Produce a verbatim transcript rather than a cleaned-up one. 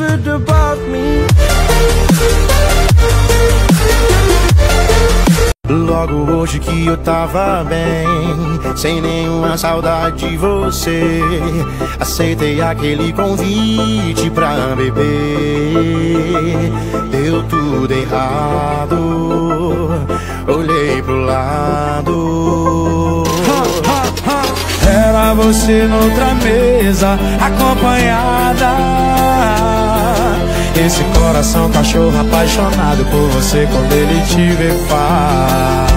hovered above me. Logo hoje que eu tava bem, sem nenhuma saudade de você, aceitei aquele convite pra beber. Deu tudo errado, olhei pro lado. Era você noutra mesa, acompanhada. Esse coração cachorro apaixonado por você, quando ele te vê faz.